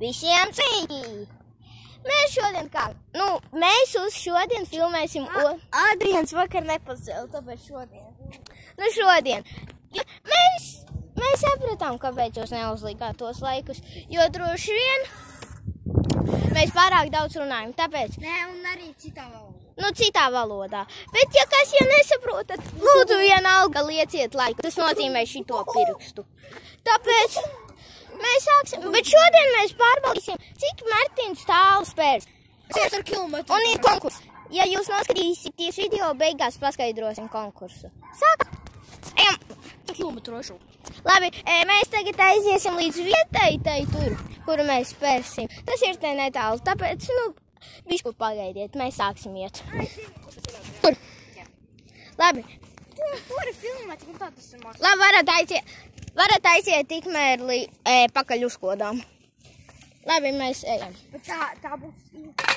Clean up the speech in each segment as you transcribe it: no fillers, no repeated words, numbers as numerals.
Visiem sveiki! Mēs šodien mēs uz šodien filmēsim Adrians vakar nepacēla, tāpēc šodien. Šodien. Mēs sapratām, kāpēc jūs neuzlikāt tos laikus, jo droši vien mēs pārāk daudz runājam, tāpēc. Nē, un arī citā valodā. Citā valodā. Bet, ja kas nesaprotat, lūdzu vienalga lieciet laiku. Tas nozīmē šito pirkstu. Tāpēc mēs sāksim. Bet šodien mēs pārbaudīsim, cik Martins tālu spērs. 4 kilometru. Un ir konkurss. Ja jūs noskatīsieties video, beigās paskaidrosim konkursu. Sākam. Ejam. Kilometrošu. Labi, mēs tagad aiziesim līdz vietai tur, kuru mēs spērsim. Tas ir te netālu, tāpēc, bišķi pagaidiet, mēs sāksim iet. Kur? Labi. Tur ir filmēt, un tā tas ir mās. Labi, varat aiziet tikmēr pakaļ uz kodām. Labi, mēs ejam. Bet tā būs ilgi.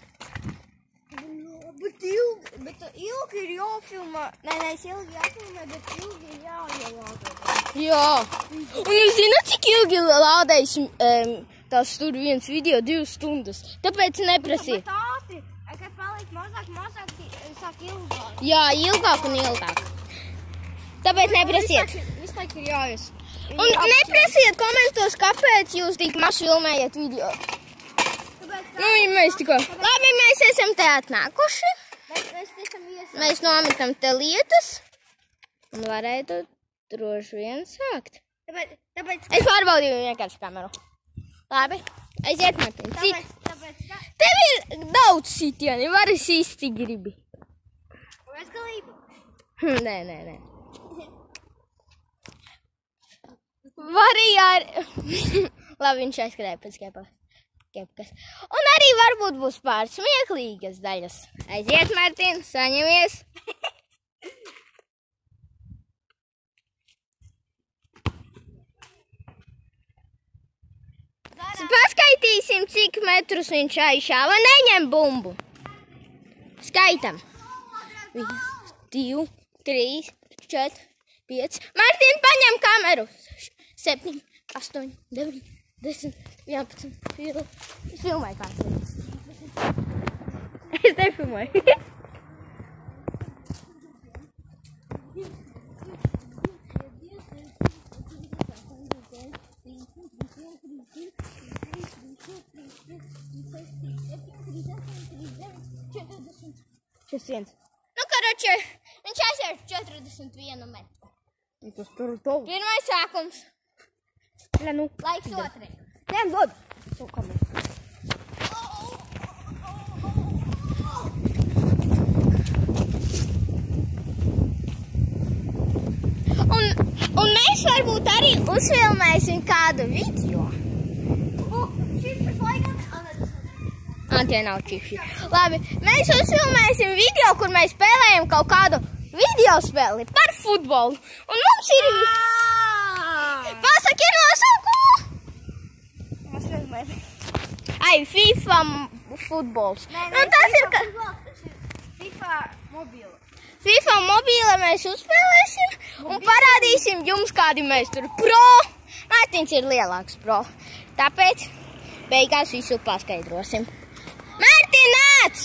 Bet ilgi ir jāfilmē. Nē, ilgi jāfilmē, bet ilgi ir jāielādē. Jā. Un jūs zināt, cik ilgi lādējis tās tur viens video 2 stundas. Tāpēc neprasiet. Bet ātri, kad paliek mazāk, sāk ilgāk. Jā, ilgāk un ilgāk. Tāpēc neprasiet. Visu laiku ir jāies. Un neprasiet komentos, kāpēc jūs tik maz filmējat video. Mēs tikko. Labi, mēs esam te atnākuši. Mēs nometam te lietas. Un varētu droši vien sākt. Es pārbaudīju vienkārši kameru. Labi, aiziet, Martin. Tev ir daudz sitieni, vari sīst, cik gribi. Es galību. Nē. Vari Labi, viņš aizskrēja pēc kepkas. Un arī varbūt būs pāris smieklīgas daļas. Aiziet, Martin, saņemies. Paskaitīsim, cik metrus viņš aizšāva. Neņem bumbu. Skaitam. 1, 2, 3, 4, 5. Martin, paņem kameru. 7, 8, 9, 10, 11, 12. Es filmēju kāds. Es nefilmēju. Karoči, viņš aiziet 41 metru. Tas tur ir tavu. Pirmais sākums. Laiks otrai. Ņem, dod. Un mēs varbūt arī uzfilmēsim kādu video. Tie nav čipši. Labi, mēs uzfilmēsim video, kur mēs spēlējam kaut kādu video spēli par futbolu. Un mums ir... Pasaki nosaukumu! FIFA futbols. Tas ir... FIFA mobila. FIFA mobila mēs uzspēlēsim un parādīsim jums, kādi mēs tur pro. Mārtiņš ir lielāks pro. Tāpēc beigās visu paskaidrosim. Mārtiņ, nāc!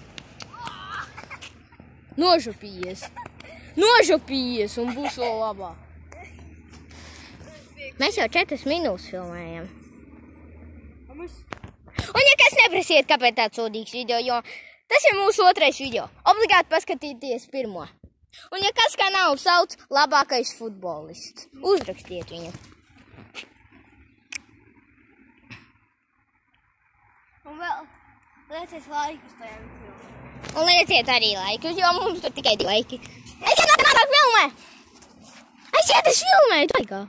Nožapījies un būs vēl labāk. Mēs jau 4 minūtes filmējam. Un ja kas neprasiet, kāpēc tāds sodīgs video, jo tas ir mūsu otrais video. Obligāti paskatīties pirmo. Un ja kas kanālu sauc labākais futbolists, uzrakstiet viņu. Un vēl lieciet laikus tajā video. Un lieciet arī laikus, jo mums tur tikai 2 laiki. Aiziet, nāk filmē! Aiziet, es filmēju, tu laikā.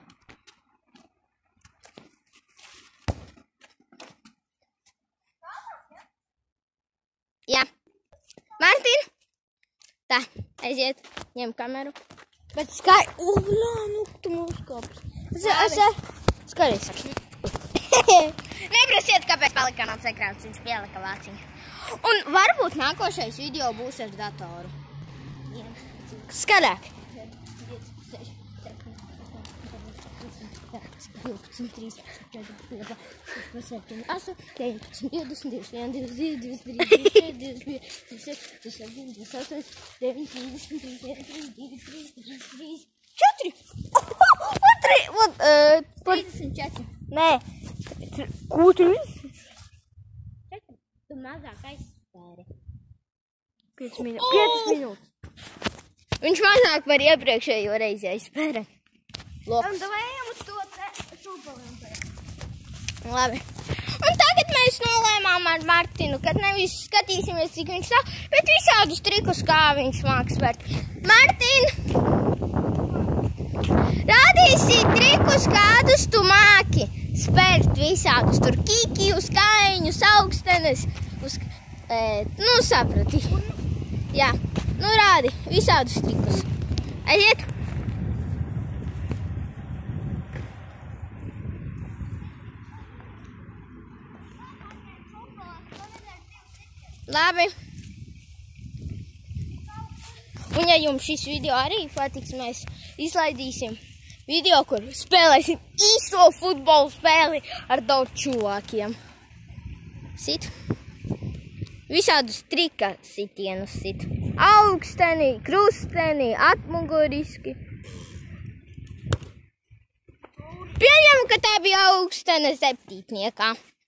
Jā. Martin? Tā, aiziet, ņem kameru. Bet tu mūs kāpes. Skaries. Neprasiet, kāpēc palika nāc ekrāns, viņš pielika vāciņu. Un varbūt nākošais video būs ar datoru. Skaļāk. 12, 13, 14, 15, 16, 8, 19, 20, 21, 22, 23, 24, 25, 26, 27, 28, 29, 30, 31, 32, 33, 34. Nē. Ko tu esi? Tu mazāk aizspēri. 5 minūtes. Viņš mazāk par iepriekšējo reizi aizspēra. Un davējam uz to šūpaliem. Labi. Un tagad mēs nolēmām ar Martinu, kad nevis skatīsimies, cik viņš tā, bet visādus trikus, kā viņš māk spērt. Martin! Rādīsi trikus, kādus tu māki spērt visādus. Tur kikijus, kājiņus, augstenes. Nu, saprati. Jā. Nu, rādi visādus trikus. Aiziet! Labi. Un ja jums šis video arī patiks, mēs izlaidīsim video, kur spēlēsim īsto futbolu spēli ar daudz čuvākiem. Sit. Visādus trika sitienus sit. Augsteni, krusteni, atmuguriski. Pieņemu, ka tā bija augstene septītniekā.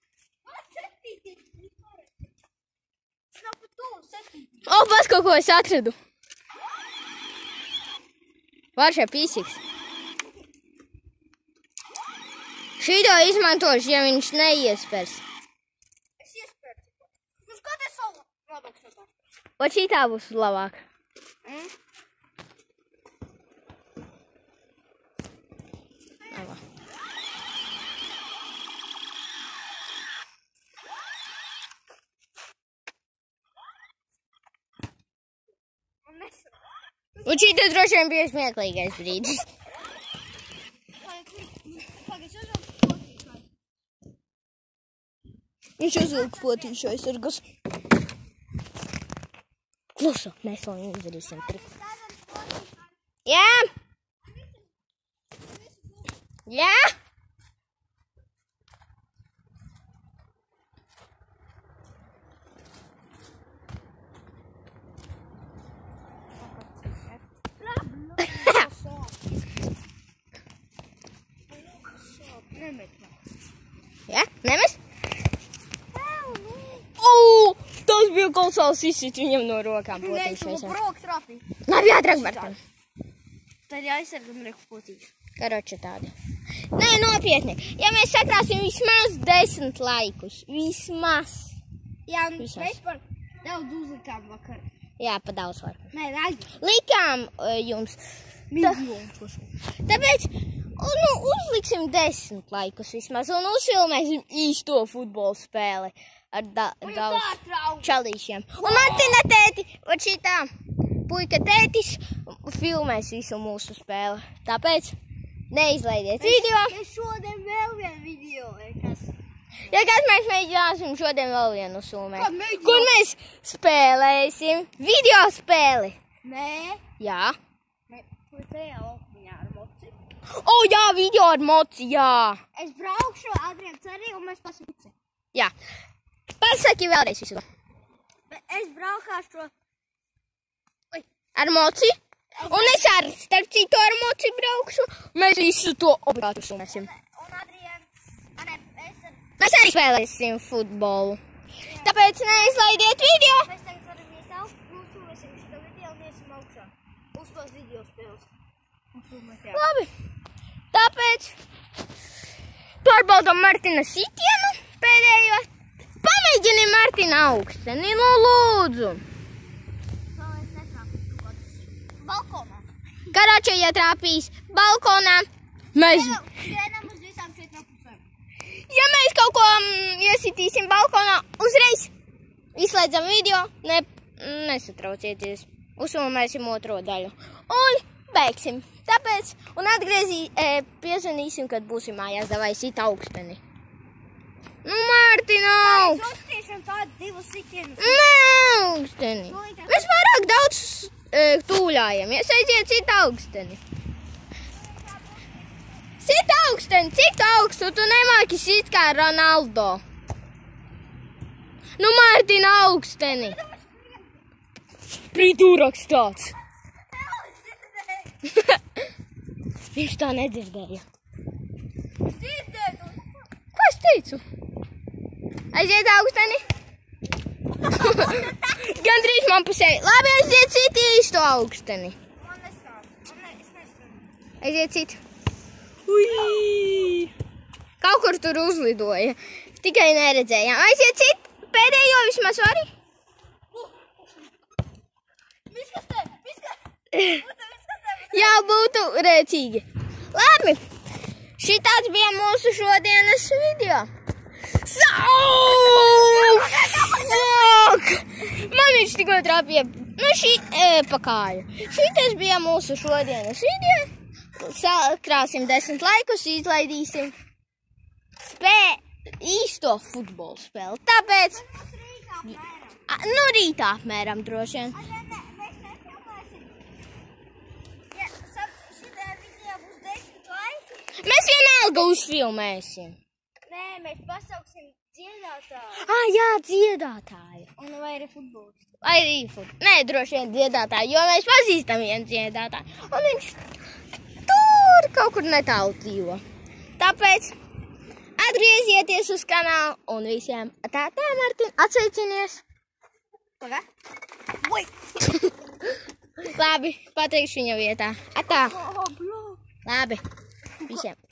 O, pas kaut ko es atradu. Varšā pīsiks. Šito izmantošu, ja viņš neiespers. Es iespēru. Nu, skaties savu labāk sapāt. O, šitā būs labāk. Labāk. Un šī te droši vien bija smieklīgais brīdis. Viņš uzvilka potīšu aizsargus. Klusu, mēs vēl izdarīsim triku. Jā! Jā! Jā, nemest? Tas bija kolosāls izsit viņam no rokām potīšu. Nē, tu brok trafī. Labi, ātrāk, Martin. Tad jāizsarg un reku potīšu. Karoči tādi. Nē, nopietni. Ja mēs sakrāsim vismaz 10 laikus. Vismaz. Jā, un mēs par daudz uzlikām vakar. Jā, pa daudz var. Nē, vajag. Likām jums. Miljonus. Tāpēc, nu, uzliksim 10 laikus vismaz un uzfilmēsim īsto futbolu spēli ar daudz čalīšiem. Un Martina tēti, un šitā puika tētis filmēs visu mūsu spēli. Tāpēc neizlaidiet video. Es šodien vēl vienu video, kas... Ja kāds mēs mēģināsim šodien vēl vienu filmēt. Kur mēs spēlēsim video spēli. Nē. Jā. Kur tajā laukumiņā ar moci? O, jā, video ar moci, jā. Es braukšu, Adrians arī, un mēs pasim moci. Jā. Pasaki vēlreiz visu. Es braukāšu ar moci. Un es ar starp citu ar moci braukšu. Mēs visu to obligāti filmēsim. Un Adrians, mēs arī spēlēsim futbolu. Tāpēc neizlaidiet video. Mēs tagad varam iestāv, uzfilmēsim šito video un iesim augšā. Uz tos video spēles. Labi. Tāpēc pārbaudam Martina sitienu pēdējo. Pamēģini Martina augsteni, nu lūdzu. Vēl es netrāpīšu kaut balkonā. Karoči, ja trāpīs balkonā, mēs... Vienam uz visām 4 pusēm. Ja mēs kaut ko iesitīsim balkonā, uzreiz izslēdzam video, nesatraucieties. Uzfilmēsim otro daļu. Un beigsim. Tāpēc, un piezvanīsim, kad būsim mājās, davai sit augsteni. Nu, Mārtiņa, augst! Es uztiešām tādu 2 sitienus. Nē, augsteni. Mēs pārāk daudz tūļājamies. Aiziet sit augsteni. Sit augsteni! augsteni, cik augstu tu nemāki sit kā Ronaldo? Nu, Mārtiņa augsteni. Pridūraks tāds. Viņš tā nedzirdēja. Ko es teicu? Aiziet augsteni. Gandrīz man pa sevi. Labi, aiziet citu īstu augsteni. Man nestāv. Es nestāv. Aiziet citu. Ui! Kaut kur tur uzlidoja. Tikai neredzējām. Aiziet citu. Pēdējo vismaz vari? Jā, būtu rēcīgi. Labi. Šitāds bija mūsu šodienas video. Fuck! Man viņš tikko trāpīja. Nu, pa kāju. Šitas bija mūsu šodienas video. Sakrāsim 10 laikus, izlaidīsim īsto futbolu spēli. Tāpēc, nu rītā apmēram droši vien. Mēs nefilmēsim. Ja, šitā video būs 10 laiki. Mēs vienalga uzfilmēsim. Nē, mēs pasauksim dziedātāju. Jā, dziedātāju. Un vai arī futbolistu. Vai arī Nē, droši vien dziedātāju, jo mēs pazīstam vienu dziedātāju. Un viņš tur kaut kur netālu dzīvo. Tāpēc atgriezieties uz kanālu un visiem tā, Mārtiņ, atsveicinies. Pagā? Labi, pateikšu viņa vietā. Atā. Oh, bro. Labi, visiem.